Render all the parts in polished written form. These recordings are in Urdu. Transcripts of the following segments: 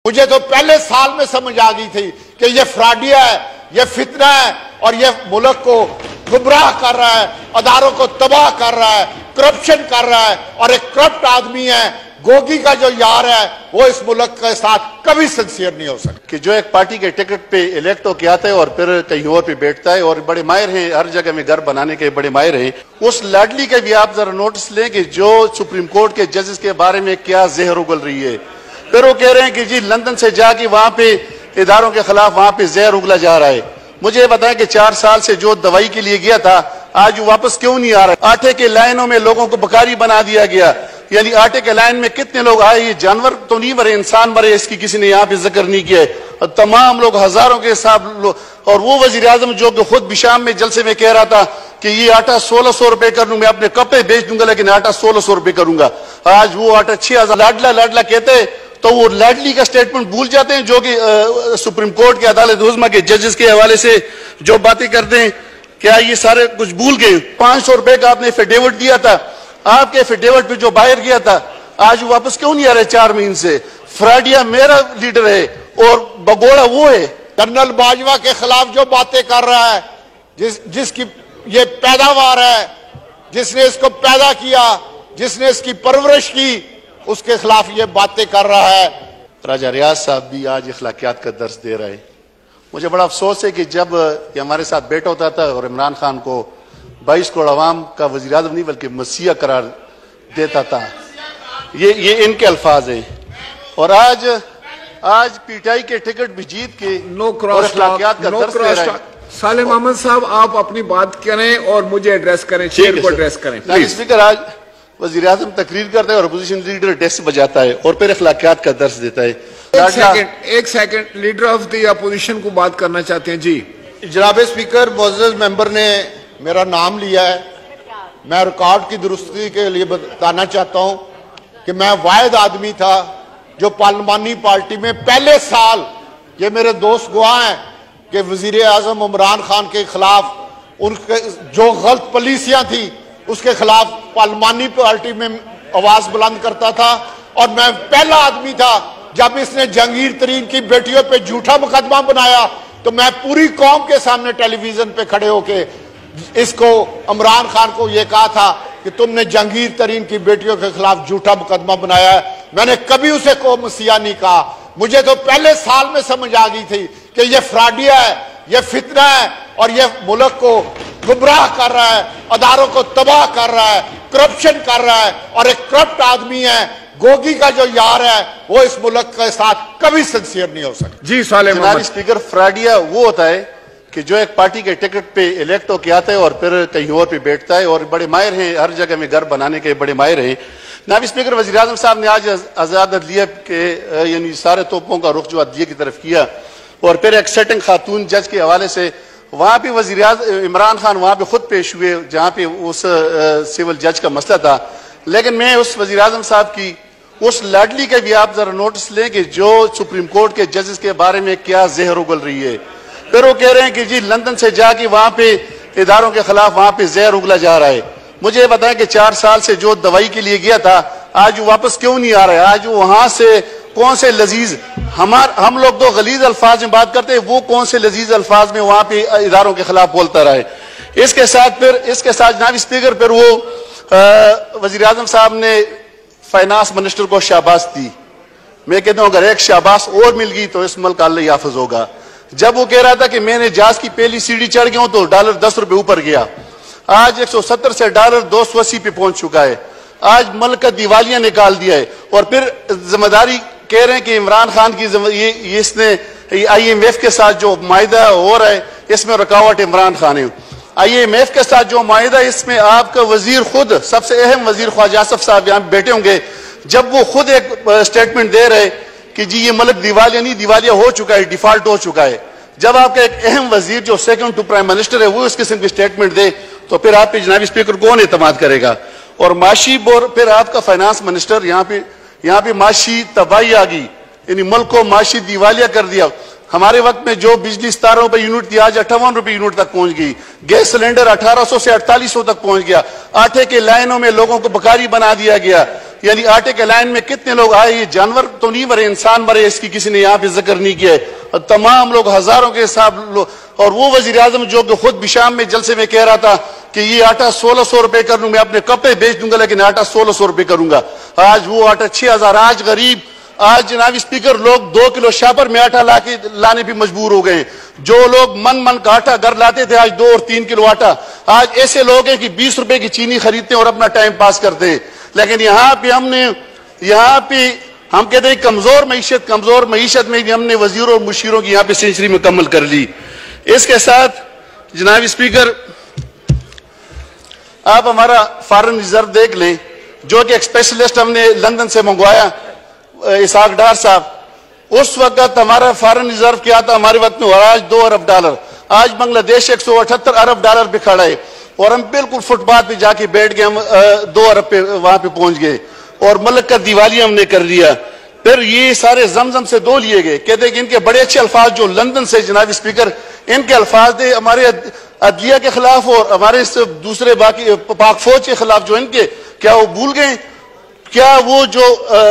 مجھے تو پہلے سال میں سمجھ آ گئی تھی کہ یہ فراڈیا ہے، یہ فتنہ ہے اور یہ ملک کو گمراہ کر رہا ہے، اداروں کو تباہ کر رہا ہے، کرپشن کر رہا ہے، اور ایک کرپٹ آدمی ہے گوگی کا جو یار ہے وہ اس ملک کے ساتھ کبھی سنسیئر نہیں ہو سکتا کہ جو ایک پارٹی کے ٹکٹ پہ الیکٹ ہو کے آتا ہے اور پھر کہیں اور پہ بیٹھتا ہے اور بڑے ماہر ہیں، ہر جگہ میں گھر بنانے کے بڑے ماہر ہیں. اس لاڈلی کا بھی آپ ذرا نوٹس لیں کہ جو سپریم کورٹ کے ججز کے بارے میں کیا زہر اگل رہی ہے. پھر وہ کہہ رہے ہیں کہ جی لندن سے جا کے وہاں پہ اداروں کے خلاف وہاں پہ زہر اگلا جا رہا ہے. مجھے بتائیں کہ 4 سال سے جو دوائی کے لیے گیا تھا آج وہ واپس کیوں نہیں آ رہا ہے؟ آٹے کے لائنوں میں لوگوں کو بکاری بنا دیا گیا. یعنی آٹے کے لائن میں کتنے لوگ آئے، یہ جانور تو نہیں مرے، انسان مرے، اس کی کسی نے یہاں پہ ذکر نہیں کیا ہے. تمام لوگ ہزاروں کے حساب اور وہ وزیر اعظم جو کہ خود بشام میں جلسے میں کہہ رہا تھا کہ یہ آٹا 1600 روپے کر لوں، میں اپنے کپڑے بیچ دوں گا لیکن آٹا 1600 روپے کروں گا. آج وہ آٹا 6000. لاڈلا کہتے ہیں تو وہ لاڈلی کا سٹیٹمنٹ بھول جاتے ہیں جو کہ سپریم کورٹ کے عدالت عظمیٰ کے ججز کے حوالے سے جو باتیں کرتے ہیں. کیا یہ سارے کچھ بھول گئے؟ 500 روپے کا آپ نے ایفیڈیوٹ دیا تھا، آپ کے ایفیڈیوٹ پہ جو باہر گیا تھا آج واپس کیوں نہیں آ رہے 4 مہینے سے؟ فراڈیا میرا لیڈر ہے اور بگوڑا وہ ہے. کرنل باجوہ کے خلاف جو باتیں کر رہا ہے، جس کی یہ پیداوار ہے، جس نے اس کو پیدا کیا، جس نے اس کی پرورش کی، اس کے خلاف یہ باتیں کر رہا ہے. راجہ ریاض صاحب بھی آج اخلاقیات کا درس دے رہے ہیں. مجھے بڑا افسوس ہے کہ جب یہ ہمارے ساتھ بیٹھا ہوتا تھا اور عمران خان کو 22 کروڑ عوام کا وزیر اعظم نہیں بلکہ مسیح قرار دیتا تھا، یہ ان کے الفاظ ہیں. اور آج پی ٹی آئی کے ٹکٹ بھی جیت کے اور اخلاقیات کا درس دے رہے ہیں. سالم احمد صاحب آپ اپنی بات کریں اور مجھے ایڈریس کریں، چیئر کو ایڈریس کریں. اسپیکر، آج وزیر اعظم تقریر کرتا ہے اور اپوزیشن لیڈر ڈیسک بجاتا ہے اور پھر اخلاقیات کا درس دیتا ہے. ایک second leader of the opposition کو بات کرنا چاہتے ہیں. جی جناب اسپیکر، معزز ممبر نے میرا نام لیا ہے. میں ریکارڈ کی درستگی کے لیے بتانا چاہتا ہوں کہ میں واحد آدمی تھا جو پارلیمانی پارٹی میں پہلے سال، یہ میرے دوست گواہ ہیں کہ وزیر اعظم عمران خان کے خلاف ان کے جو غلط پالیسیاں تھیں اس کے خلاف پارلیمانی پارٹی میں آواز بلند کرتا تھا. اور میں پہلا آدمی تھا جب اس نے جہانگیر ترین کی بیٹیوں پہ جھوٹا مقدمہ بنایا تو میں پوری قوم کے سامنے ٹیلی ویژن پہ کھڑے ہو کے اس کو عمران خان کو یہ کہا تھا کہ تم نے جہانگیر ترین کی بیٹیوں کے خلاف جھوٹا مقدمہ بنایا ہے. میں نے کبھی اسے قوم مسیح نہیں کہا. مجھے تو پہلے سال میں سمجھ آ گئی تھی کہ یہ فراڈیا ہے، یہ فتنہ ہے اور یہ ملک کو گمراہ کر رہا ہے، اداروں کو تباہ کر رہا ہے، کرپشن کر رہا ہے، اور ایک کرپٹ آدمی ہے گوگی کا جو یار ہے وہ اس ملک کے ساتھ کبھی سنسیئر نہیں ہو سکتا. جی سالم جناب اسپیکر، فراڈیا وہ ہوتا ہے کہ جو ایک پارٹی کے ٹکٹ پہ الیکٹ ہو کے آتا ہے اور پھر کہیں اور پہ بیٹھتا ہے اور بڑے ماہر ہیں، ہر جگہ میں گھر بنانے کے بڑے ماہر ہیں. جناب اسپیکر، وزیر اعظم صاحب نے آج آزاد عدلیہ کے یعنی سارے توپوں کا رخ جو عدلیہ کی طرف کیا اور پھر ایک سیٹنگ خاتون جج کے حوالے سے وہاں پہ وزیر اعظم عمران خان وہاں پہ خود پیش ہوئے جہاں پہ اس سول جج کا مسئلہ تھا. لیکن میں اس وزیر اعظم صاحب کی اس لاڈلی کا بھی آپ ذرا نوٹس لیں کہ جو سپریم کورٹ کے ججز کے بارے میں کیا زہر اگل رہی ہے. پھر وہ کہہ رہے ہیں کہ جی لندن سے جا کے وہاں پہ اداروں کے خلاف وہاں پہ زہر اگلا جا رہا ہے. مجھے بتائیں کہ 4 سال سے جو دوائی کے لیے گیا تھا آج وہ واپس کیوں نہیں آ رہا ہے؟ آج وہاں سے کون سے لذیذ، ہم لوگ تو غلیظ الفاظ میں بات کرتے ہیں، وہ کون سے لذیذ الفاظ میں وہاں پہ اداروں کے خلاف بولتا رہا ہے. اس کے ساتھ جناب اسپیکر پھر وہ وزیر اعظم صاحب نے فائنانس منسٹر کو شاباش دی. میں کہتا ہوں اگر ایک شاباش اور مل گئی تو اس ملک اللہ یافظ ہوگا. جب وہ کہہ رہا تھا کہ میں نے جہاز کی پہلی سیڑھی چڑھ گیا ہوں تو ڈالر 10 روپے اوپر گیا، آج 170 سے ڈالر 280 پہ پہنچ چکا ہے. آج ملک کا دیوالیہ نکال دیا ہے. اور پھر ذمہ داری کہہ رہے ہیں کہ عمران خان کی اس نے IMF کے ساتھ جو معاہدہ ہو رہا ہے اس میں رکاوٹ عمران خان ہے. IMF کے ساتھ جو معاہدہ اس میں آپ کا وزیر خود سب سے اہم وزیر خواجہ آصف صاحب یہاں بیٹھے ہوں گے، جب وہ خود ایک سٹیٹمنٹ دے رہے کہ جی یہ ملک دیوالیہ نہیں، دیوالیہ ہو چکا ہے، ڈیفالٹ ہو چکا ہے. جب آپ کا ایک اہم وزیر جو سیکنڈ ٹو پرائم منسٹر ہے وہ اس قسم کی سٹیٹمنٹ دے تو پھر آپ پہ جناب اسپیکر کون اعتماد کرے گا؟ اور معاشی پھر آپ کا فائنانس منسٹر یہاں پہ معاشی تباہی آ گئی، یعنی ملک کو معاشی دیوالیہ کر دیا. ہمارے وقت میں جو بجلی 17 روپے یونٹ تھی آج 58 روپے یونٹ تک پہنچ گئی. گیس سلنڈر 1800 سے 4800 تک پہنچ گیا. آٹے کے لائنوں میں لوگوں کو بکاری بنا دیا گیا. یعنی آٹے کے لائن میں کتنے لوگ آئے, یہ جانور تو نہیں مرے, انسان مرے, اس کی کسی نے یہاں پہ ذکر نہیں کیا ہے. اور تمام لوگ ہزاروں کے حساب اور وہ وزیر اعظم جو کہ خود بشام میں جلسے میں کہہ رہا تھا کہ یہ آٹا 1600 روپے کر لوں, میں اپنے کپڑے بیچ دوں گا لیکن آٹا 1600 روپے کروں گا. آج وہ آٹا 6000. آج غریب, آج جناب اسپیکر لوگ 2 کلو شاپر میں آٹا لانے بھی مجبور ہو گئے ہیں. جو لوگ من کا آٹا گھر لاتے تھے آج 2 اور 3 کلو آٹا. آج ایسے لوگ ہیں کہ 20 روپے کی چینی خریدتے ہیں اور اپنا ٹائم پاس کرتے ہیں. لیکن یہاں پہ ہم کہتے ہیں کمزور معیشت میں بھی ہم نے وزیروں اور مشیروں کی یہاں پہ سینچری مکمل کر لی. اس کے ساتھ جناب اسپیکر آپ ہمارا فارن ریزرو دیکھ لیں, جو کہ ایک اسپیشلسٹ ہم نے لندن سے منگوایا, اسحاق ڈار صاحب. اس وقت ہمارا فارن ریزرو کیا تھا ہمارے وقت میں, آج $2 ارب. آج بنگلہ دیش $178 ارب پہ کھڑا ہے اور ہم بالکل فٹ پاتھ پہ جا کے بیٹھ گئے, ہم 2 ارب پہ وہاں پہ پہنچ گئے اور ملک کا دیوالیہ ہم نے کر لیا. پھر یہ سارے زمزم سے 2 لیے گئے. کہتے ہیں کہ ان کے بڑے اچھے الفاظ جو لندن سے جناب اسپیکر ان کے الفاظ تھے ہمارے عدلیہ کے خلاف اور ہمارے دوسرے باقی پاک فوج کے خلاف جو ان کے, کیا وہ بھول گئے؟ کیا وہ جو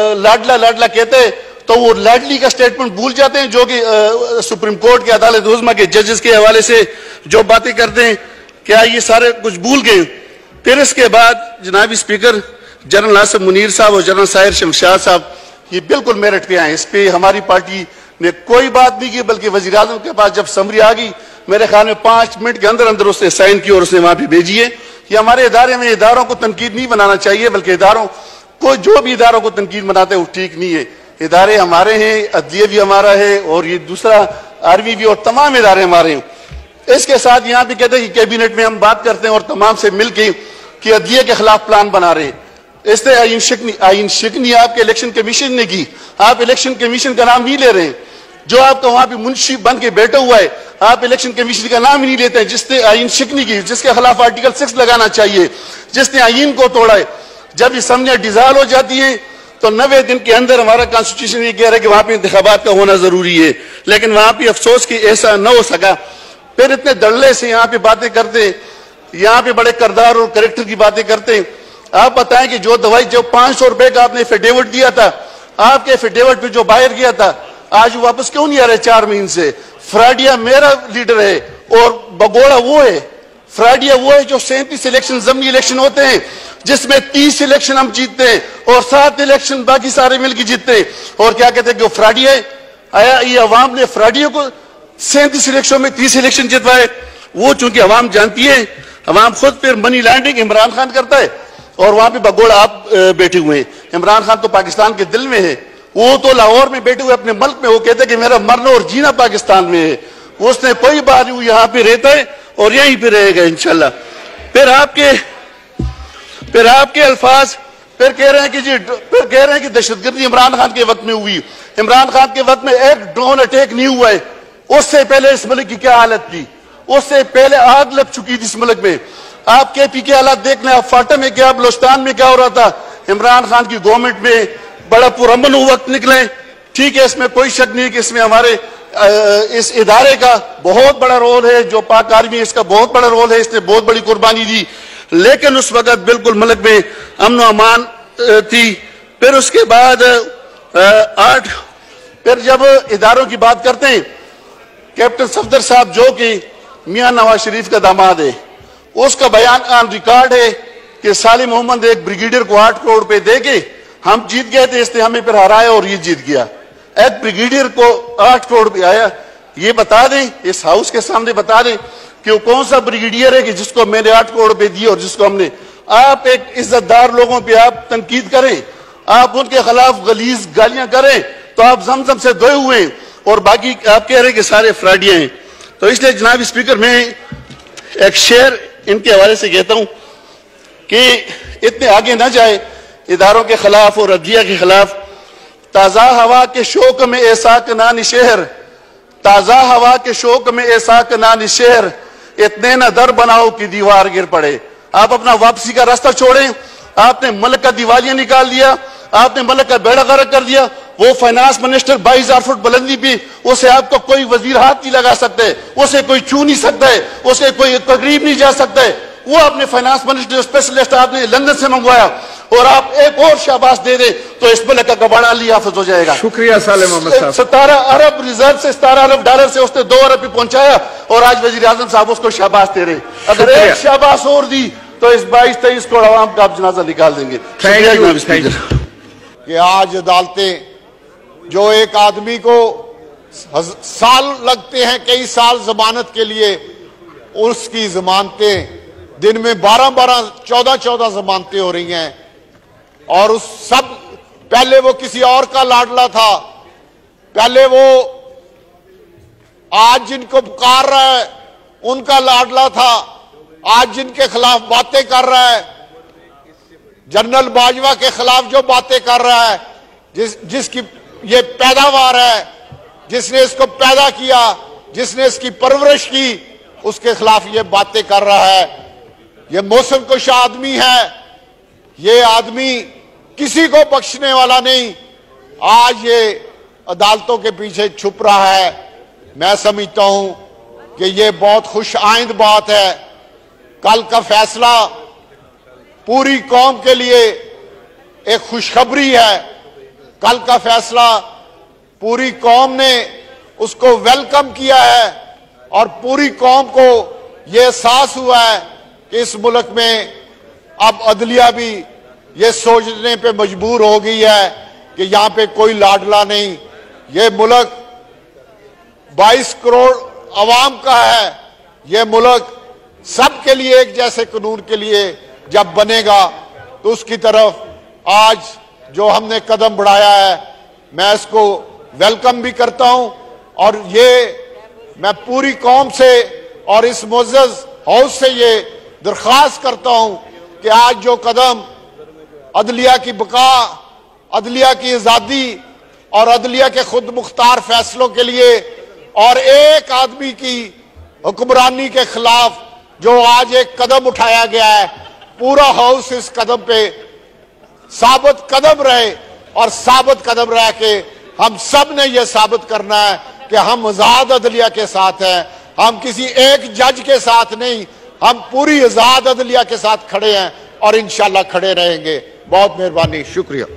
لاڈلا کہتے ہیں تو وہ لاڈلی کا سٹیٹمنٹ بھول جاتے ہیں جو کہ سپریم کورٹ کے عدالت عظمیٰ کے ججز کے حوالے سے جو باتیں کرتے ہیں, کیا یہ سارے کچھ بھول گئے؟ پھر اس کے بعد جناب اسپیکر جنرل ناصر منیر صاحب اور جنرل ساحر شمشاد صاحب یہ بالکل میرٹ پہ آئے. اس پہ ہماری پارٹی نے کوئی بات نہیں کی, بلکہ وزیر اعظم کے پاس جب سمری آ گئی میرے خیال میں 5 منٹ کے اندر اس نے سائن کی اور اس نے وہاں پہ بھیجی ہے. یہ ہمارے ادارے میں اداروں کو تنقید نہیں بنانا چاہیے, بلکہ اداروں کو جو بھی اداروں کو تنقید بناتے ہیں وہ ٹھیک نہیں ہے. ادارے ہمارے ہیں, عدلیہ بھی ہمارا ہے اور یہ دوسرا آرمی بھی, اور تمام ادارے ہمارے ہیں. اس کے ساتھ یہاں پہ کہتے ہیں کہ کیبنٹ میں ہم بات کرتے ہیں اور تمام سے مل کے کہ عدلیہ کے خلاف پلان بنا رہے ہیں. اس نے آئین شکنی آپ کے الیکشن کمیشن نے کی, آپ الیکشن کمیشن کا نام نہیں لے رہے ہیں. جو آپ کا وہاں پہ منشی بن کے بیٹھا ہوا ہے آپ الیکشن کمیشن کا نام ہی نہیں لیتے ہیں. جس نے آئین شکنی کی, جس کے خلاف آرٹیکل 6 لگانا چاہیے, جس نے آئین کو توڑا ہے, جب اسمبلیاں ڈیزالو ہو جاتی ہیں تو 90 دن کے اندر ہمارا کانسٹیٹیوشن یہ کہہ رہا ہے کہ وہاں پہ انتخابات کا ہونا ضروری ہے, لیکن وہاں پہ افسوس کہ ایسا نہ ہو سکا. پھر اتنے دڑلے سے یہاں پہ باتیں کرتے ہیں, یہاں پہ بڑے کردار اور کریکٹر کی باتیں کرتے ہیں. آپ بتائیں کہ جو دوائی جو 500 روپے کا آپ نے ایفیڈیوٹ دیا تھا, آپ کے ایفیڈیوٹ پہ جو باہر گیا تھا, آج واپس کیوں نہیں آ رہے 4 مہینے سے؟ فراڈیا میرا لیڈر ہے اور بگوڑا وہ ہے. فراڈیا وہ ہے جو 37 الیکشن ضمنی الیکشن ہوتے ہیں جس میں 30 الیکشن ہم جیتتے ہیں اور 7 الیکشن باقی سارے مل کے جیتتے ہیں. اور کیا کہتے ہیں کہ وہ فراڈیا ہے؟ آیا یہ عوام نے فراڈیا کو 37 الیکشن میں 30 الیکشن جتوائے؟ وہ چونکہ عوام جانتی ہے, عوام خود پھر منی لینڈنگ عمران خان کرتا ہے اور وہاں پہ بگوڑا آپ بیٹھے ہوئے ہیں. عمران خان تو پاکستان کے دل میں ہے, وہ تو لاہور میں بیٹھے ہوئے اپنے ملک میں, وہ کہتے ہیں کہ میرا مرنا اور جینا پاکستان میں ہے. اس نے کوئی بات نہیں, وہ یہاں پہ رہتا ہے اور یہیں پہ رہے گا انشاءاللہ. پھر آپ کے الفاظ پھر کہہ رہے ہیں کہ دہشت گردی عمران خان کے وقت میں ہوئی. عمران خان کے وقت میں ایک ڈرون اٹیک نہیں ہوا ہے. اس سے پہلے اس ملک کی کیا حالت تھی؟ اس سے پہلے آگ لگ چکی تھی اس ملک میں. آپ کے پی کے حالات دیکھ لیں, آپ فاٹا میں کیا, بلوچستان میں کیا ہو رہا تھا. عمران خان کی گورنمنٹ میں بڑا پرامن وقت نکلے, ٹھیک ہے, اس میں کوئی شک نہیں کہ اس میں ہمارے اس ادارے کا بہت بڑا رول ہے, جو پاک آرمی اس کا بہت بڑا رول ہے, اس نے بہت بڑی قربانی دی, لیکن اس وقت بالکل ملک میں امن و امان تھی. پھر اس کے بعد پھر جب اداروں کی بات کرتے ہیں, کیپٹن صفدر صاحب جو کہ میاں نواز شریف کا داماد ہے, اس کا بیان آن ریکارڈ ہے کہ سالم محمد ایک بریگیڈیئر کو 8 کروڑ روپے دے کے ہم جیت گئے تھے, اس نے ہمیں پھر ہرایا اور یہ جیت گیا. ایک بریگیڈیئر کو 8 کروڑ روپے آیا. یہ بتا دیں, اس ہاؤس کے سامنے بتا دیں کہ وہ کون سا بریگیڈیئر ہے کہ جس کو میں نے 8 کروڑ روپے دیے اور جس کو ہم نے. آپ ایک عزت دار لوگوں پہ آپ تنقید کریں, آپ ان کے خلاف غلیظ گالیاں کریں تو آپ زمزم سے دھوئے ہوئے ہیں, اور باقی آپ کہہ رہے ہیں کہ سارے فراڈیاں ہیں. تو اس لیے جناب اسپیکر میں ایک شعر ان کے حوالے سے کہتا ہوں کہ اتنے آگے نہ جائے اداروں کے خلاف اور عدلیہ کے خلاف. تازہ ہوا کے شوق میں ایسا کنان شہر, تازہ ہوا کے شوق میں ایسا کنان شہر, اتنے نہ در بناؤ کہ دیوار گر پڑے. آپ اپنا واپسی کا راستہ چھوڑیں. آپ نے ملک کا دیوالیہ نکال دیا, آپ نے ملک کا بیڑا غرق کر دیا. وہ فائنانس منسٹر 22,000 فٹ بلندی پہ, اسے آپ کو کوئی وزیر ہاتھ نہیں لگا سکتے, اسے کوئی چھو نہیں سکتا ہے, اسے کوئی قریب نہیں جا سکتا ہے. وہ اپنے فائنانس منسٹر اسپیشلسٹ آپ نے لندن سے منگوایا اور آپ ایک اور شاباش دے دیں تو اس ملک کا کباڑا علی حافظ ہو جائے گا. شکریہ صالح محمد صاحب. 17 ارب ریزرو سے 17 ارب ڈالر سے اس نے 2 ارب بھی پہنچایا اور آج وزیر اعظم صاحب اس کو شاباش دے رہے. اگر ایک شاباش اور دی تو اس 22-23 کروڑ عوام کا آپ جنازہ نکال دیں گے. کہ آج عدالتیں جو ایک آدمی کو سال لگتے ہیں, کئی سال ضمانت کے لیے, اس کی ضمانتیں دن میں 12-12 14-14 ضمانتیں ہو رہی ہیں. اور اس سب پہلے وہ کسی اور کا لاڈلا تھا, پہلے وہ آج جن کو پکار رہا ہے ان کا لاڈلا تھا, آج جن کے خلاف باتیں کر رہا ہے, جنرل باجوہ کے خلاف جو باتیں کر رہا ہے, جس کی یہ پیداوار ہے, جس نے اس کو پیدا کیا, جس نے اس کی پرورش کی, اس کے خلاف یہ باتیں کر رہا ہے. یہ موسم کش آدمی ہے, یہ آدمی کسی کو بخشنے والا نہیں. آج یہ عدالتوں کے پیچھے چھپ رہا ہے. میں سمجھتا ہوں کہ یہ بہت خوش آئند بات ہے. کل کا فیصلہ پوری قوم کے لیے ایک خوشخبری ہے. کل کا فیصلہ پوری قوم نے اس کو ویلکم کیا ہے اور پوری قوم کو یہ احساس ہوا ہے کہ اس ملک میں اب عدلیہ بھی یہ سوچنے پہ مجبور ہو گئی ہے کہ یہاں پہ کوئی لاڈلا نہیں. یہ ملک 22 کروڑ عوام کا ہے. یہ ملک سب کے لیے ایک جیسے قانون کے لیے جب بنے گا تو اس کی طرف آج جو ہم نے قدم بڑھایا ہے میں اس کو ویلکم بھی کرتا ہوں. اور یہ میں پوری قوم سے اور اس معزز ہاؤس سے یہ درخواست کرتا ہوں کہ آج جو قدم عدلیہ کی بقا, عدلیہ کی آزادی اور عدلیہ کے خود مختار فیصلوں کے لیے اور ایک آدمی کی حکمرانی کے خلاف جو آج ایک قدم اٹھایا گیا ہے, پورا ہاؤس اس قدم پہ ثابت قدم رہے اور ثابت قدم رہ کے ہم سب نے یہ ثابت کرنا ہے کہ ہم آزاد عدلیہ کے ساتھ ہیں. ہم کسی ایک جج کے ساتھ نہیں, ہم پوری آزاد عدلیہ کے ساتھ کھڑے ہیں اور انشاءاللہ کھڑے رہیں گے. بہت مہربانی, شکریہ.